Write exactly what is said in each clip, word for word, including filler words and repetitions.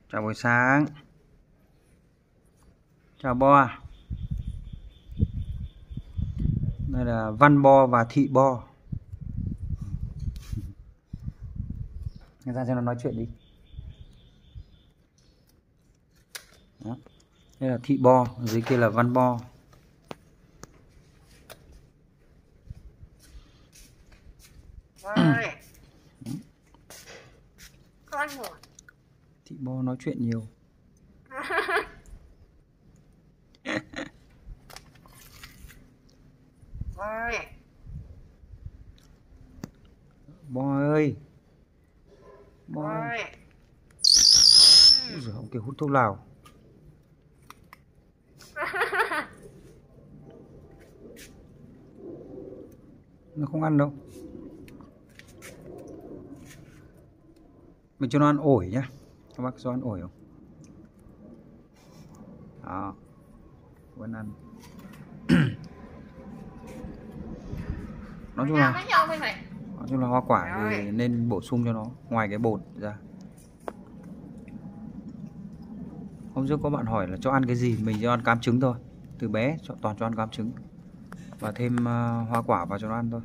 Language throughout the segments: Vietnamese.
Chào buổi sáng. Chào Bo. Đây là Văn Bo và Thị Bo. Nghe ra cho nó nói chuyện đi. Đó. Đây là Thị Bo, dưới kia là Văn Bo. Con ngủ. Thị Bo nói chuyện nhiều. Bo ơi. Bo ơi. Ôi giời, ông kia hút thuốc lào. Nó không ăn đâu. Mình cho nó ăn ổi nhá. Các bác cho ăn ổi không? Đó. Vẫn ăn. Nói chung là Nói chung là hoa quả thì nên bổ sung cho nó ngoài cái bột ra. Hôm trước có bạn hỏi là cho ăn cái gì, mình cho ăn cám trứng thôi. Từ bé cho toàn cho ăn cám trứng và thêm uh, hoa quả vào cho nó ăn thôi.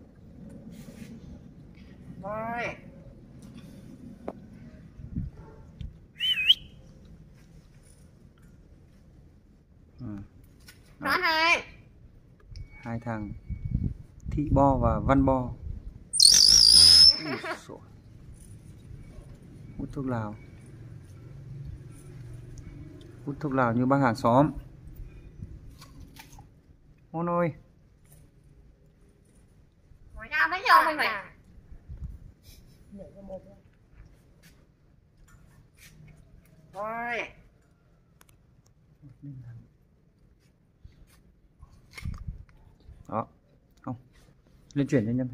À. Hai. Hai thằng Thị Bo và Văn Bo. Hút thuốc lào. Hút thuốc lào như bác hàng xóm. Ôn ơi. Ngồi nhau với nhau mình phải. Rồi. Đó. Không. Lên chuyển cho nhân.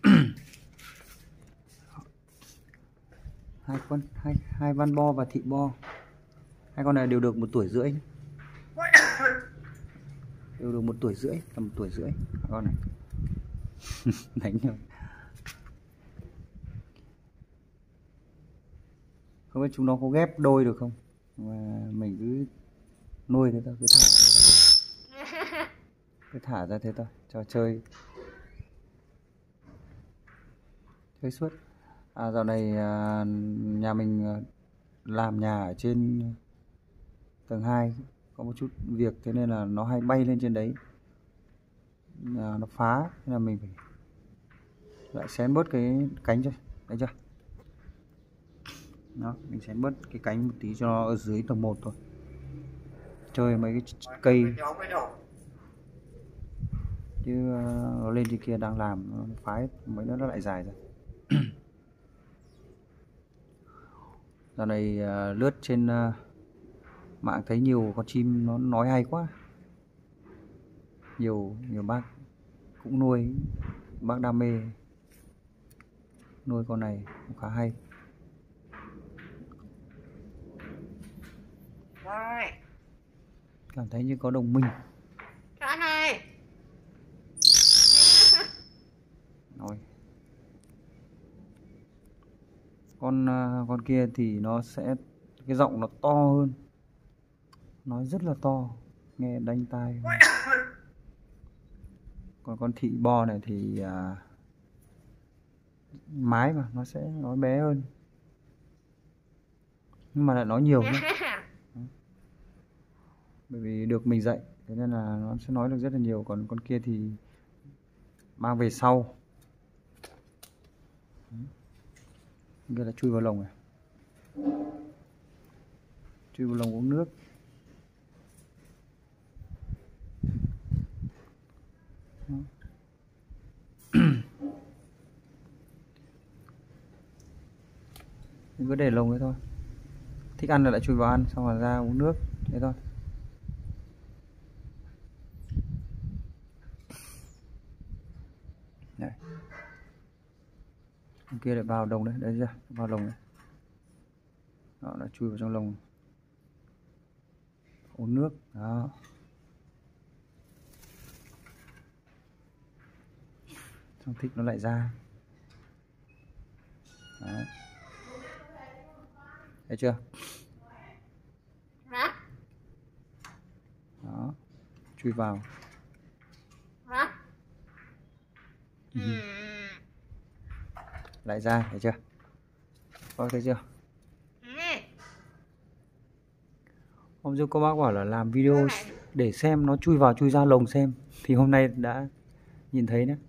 Hai con, hai hai Văn Bo và Thị Bo. Hai con này đều được một tuổi rưỡi. Đều được một tuổi rưỡi, tầm một tuổi rưỡi. Hai con này. Đánh nhau. Không biết chúng nó có ghép đôi được không? Mà mình cứ nuôi thế thôi, cứ thả cứ thả ra thế thôi, cho chơi chơi suốt. À, dạo này à, nhà mình làm nhà ở trên tầng hai có một chút việc, thế nên là nó hay bay lên trên đấy, à, nó phá, nên là mình phải lại xén bớt cái cánh cho, đấy chưa? Đó, mình xén bớt cái cánh một tí cho nó ở dưới tầng một thôi, chơi mấy cái cây, chứ uh, nó lên trên kia đang làm nó phá mấy nó lại dài ra. Dạo này uh, lướt trên uh, mạng thấy nhiều con chim nó nói hay quá, nhiều nhiều bác cũng nuôi, bác đam mê nuôi con này cũng khá hay. Cảm thấy như có đồng minh. Rồi. Con con kia thì nó sẽ cái giọng nó to hơn, nói rất là to, nghe đanh tai. Còn con Thị Bo này thì à, mái mà nó sẽ nói bé hơn, nhưng mà lại nói nhiều nữa. Bởi vì được mình dạy, thế nên là nó sẽ nói được rất là nhiều. Còn con kia thì mang về sau. Kia là chui vào lồng này, chui vào lồng uống nước. Mình cứ để lồng đấy thôi, thích ăn là lại chui vào ăn, xong rồi ra uống nước, thế thôi. Đấy. Con kia lại vào đồng đấy, đấy chưa? Vào lồng đấy. Đó, đã chui vào trong lồng uống nước. Đó. Xong thích nó lại ra. Đấy. Thấy chưa? chui vào. Hả? Ừ. Ừ. Lại ra, thấy chưa? Có thấy chưa? Ừ. Hôm trước có bác bảo là làm video để xem nó chui vào chui ra lồng xem, thì hôm nay đã nhìn thấy đấy.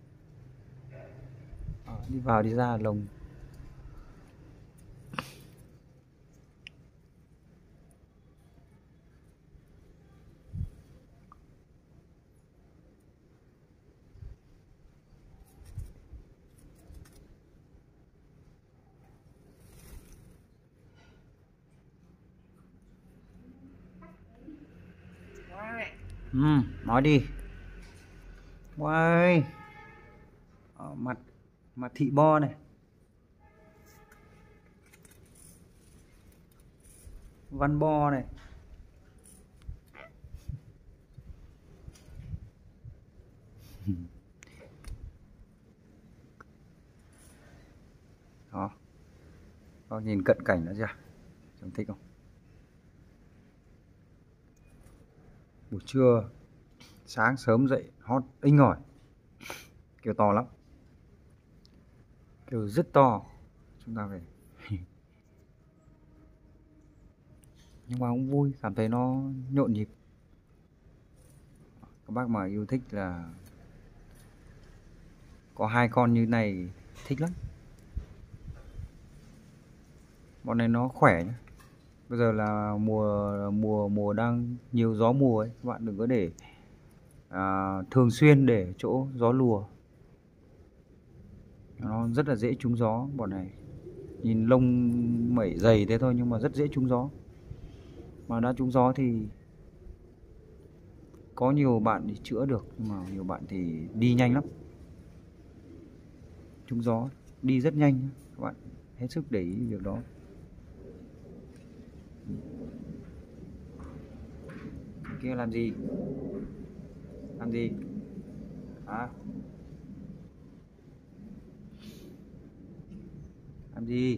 Đó, đi vào đi ra lồng. Rồi. Ừ, nói đi. Uầy. Ờ, mặt mặt thị bo này, văn bo này. Đó, có nhìn cận cảnh nữa chưa? Trông thích không? Buổi trưa sáng sớm dậy hót inh ỏi, kêu to lắm, kêu rất to. Chúng ta phải nhưng mà cũng vui, cảm thấy nó nhộn nhịp. Các bác mà yêu thích là có hai con như này thích lắm. Bọn này nó khỏe nhá. Bây giờ là mùa mùa mùa đang nhiều gió mùa ấy, các bạn đừng có để à, thường xuyên để chỗ gió lùa, nó rất là dễ trúng gió. Bọn này nhìn lông mẩy dày thế thôi nhưng mà rất dễ trúng gió, mà đã trúng gió thì có nhiều bạn thì chữa được, nhưng mà nhiều bạn thì đi nhanh lắm. Trúng gió đi rất nhanh, các bạn hết sức để ý việc đó. Kia làm gì? Làm gì? À? Làm gì?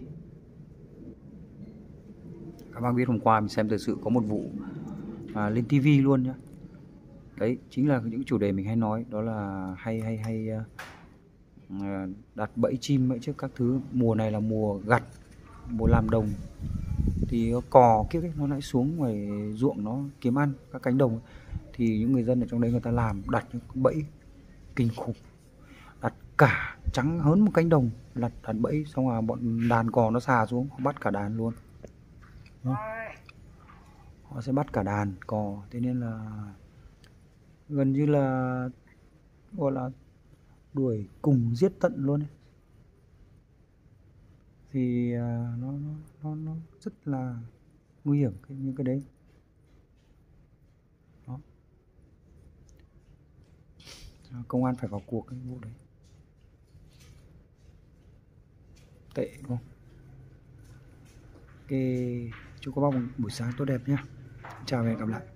Các bác biết hôm qua mình xem thời sự có một vụ à, lên tivi luôn nhá. Đấy chính là những chủ đề mình hay nói, đó là hay hay hay uh, đặt bẫy chim bẫy trước các thứ. Mùa này là mùa gặt, mùa làm đồng thì cò kiếp ấy, nó lại xuống ngoài ruộng nó kiếm ăn các cánh đồng, thì những người dân ở trong đấy người ta làm đặt những bẫy kinh khủng, đặt cả trắng hơn một cánh đồng, đặt đặt bẫy xong rồi bọn đàn cò nó xà xuống họ bắt cả đàn luôn. Rồi. Họ sẽ bắt cả đàn cò, thế nên là gần như là gọi là đuổi cùng giết tận luôn ấy. Thì à, nó, nó nó nó rất là nguy hiểm cái những cái đấy. Đó. Công an phải vào cuộc cái vụ đấy, tệ đúng không? Ok, chúc các bác một buổi sáng tốt đẹp nhé. Chào và hẹn gặp lại.